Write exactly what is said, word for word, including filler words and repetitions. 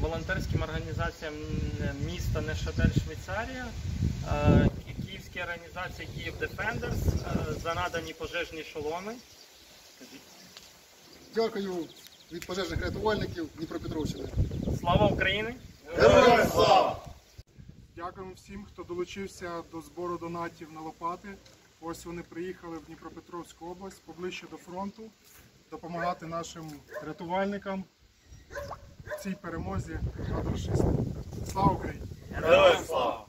волонтерським організаціям міста 𝗨𝗫𝗿 Швейцарія, київській організації Kyiv Defenders за надані пожежні шоломи. Дякую від пожежних рятувальників Дніпропетровщини. Слава Україні! Героям слава! Дякуємо всім, хто долучився до збору донатів на лопати. Ось вони приїхали в Дніпропетровську область, поближче до фронту, допомагати нашим рятувальникам в цій перемозі над рашистами. Слава Україні! Героям слава!